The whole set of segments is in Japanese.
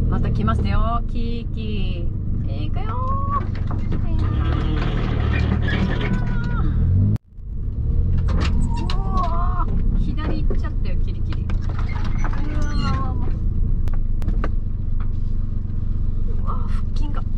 また来ますよ、キーキー。行くよー。うわー、左行っちゃったよ、キリキリ。うわー、腹筋が。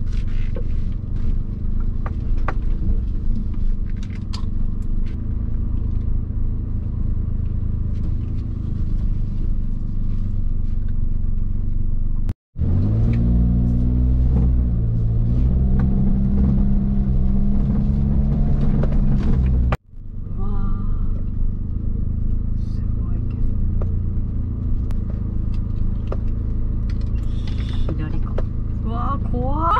怖っ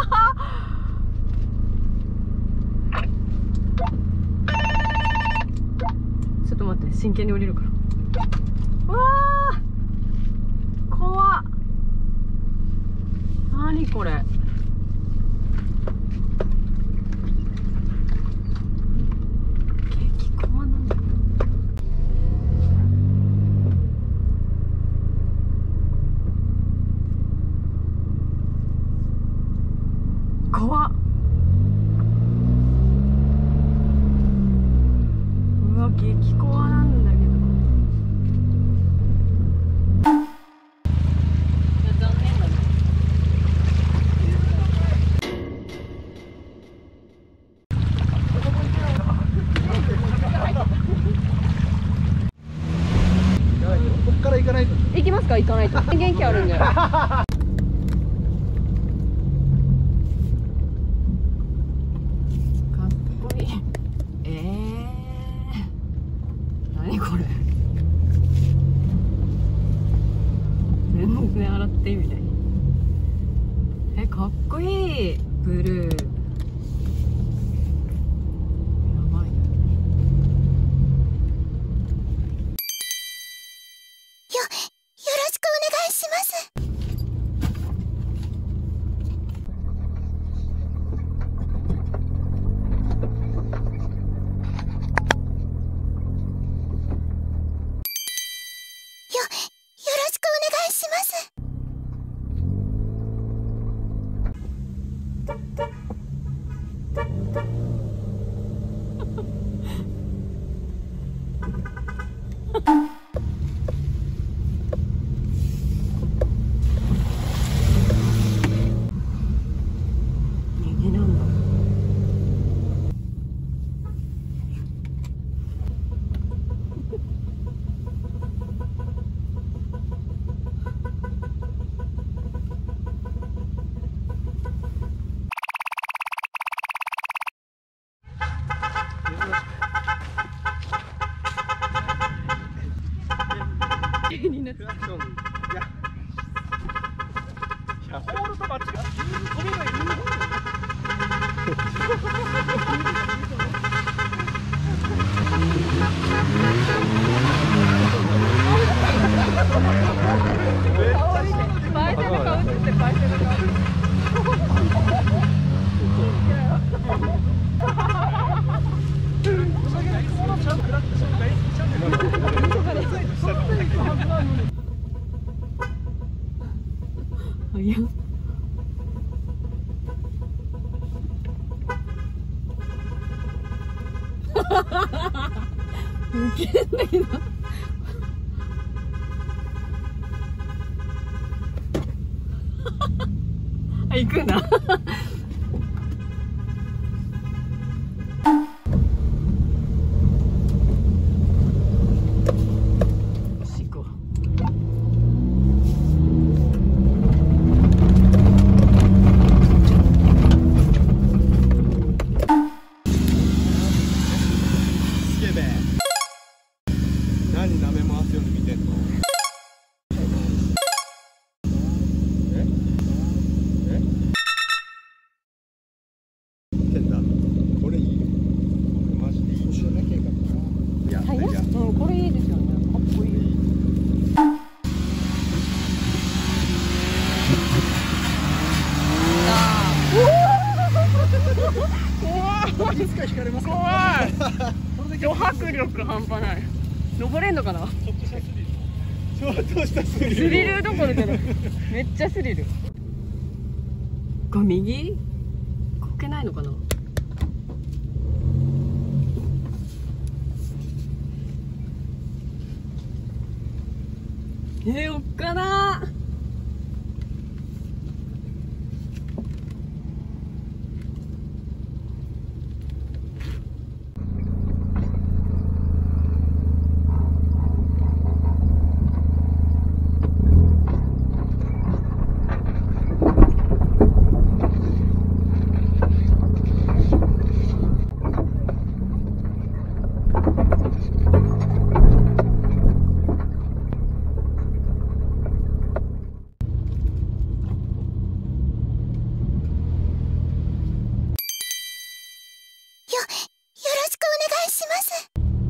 ちょっと待って、真剣に降りるから。うわー、怖っ。何これ。激怖なんだけど。怖っ。うわ、激怖なんだけど。残念だね。 こっから行かないと。 行きますか、行かないと。元気あるんで。何これ。全然洗っていいみたい。かっこいい。ブルー。やばい。 よろしくお願いします。よろしくお願いします。 右なんだ。になってクラクション。いやホールと間違う。飛べばいい。 バイセル顔映ってバイセル顔。いや。ウケんだけど。あ、行くんだ。 何舐め回すように見てんの？見てんだ。これいいよ。これマジでいい。いや、いや、 うん、これいいですよね。かっこいい。 怖い。いつか引かれますか？ 怖い。 これだけド迫力半端ない。登れんのかな。 ちょっとしたスリル。 ちょっとしたスリル。 スリルどころじゃない。めっちゃスリル。これ右こけないのかな。おっかな。 よろしくお願いします。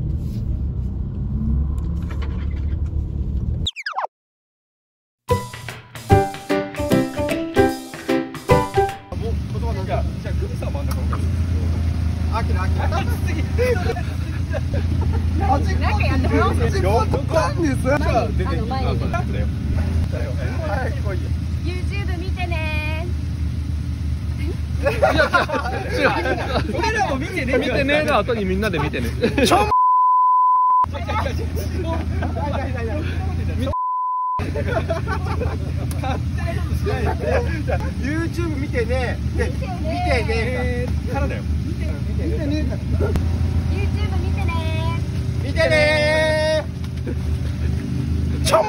もう言葉なんかじゃあグミさん真ん中あきらあきらなんかやってもらおう。 よっかんですじゃあ出てき前にだよ早く来いよ YouTube 見てね。 俺らも見てね。見てねの後にみんなで見てね。 YouTube 見てねで見てねからだよ見てね YouTube 見てね。 見てねちょん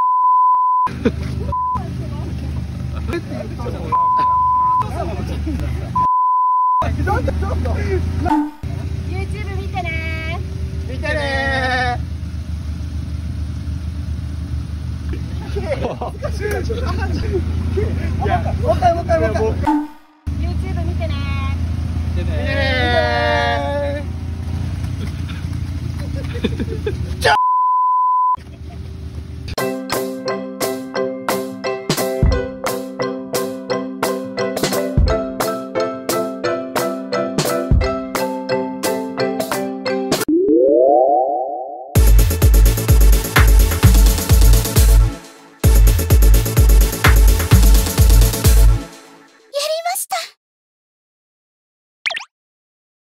YouTube 見てね。 見てねいやもう一回 YouTube 見てね。 見てねちょ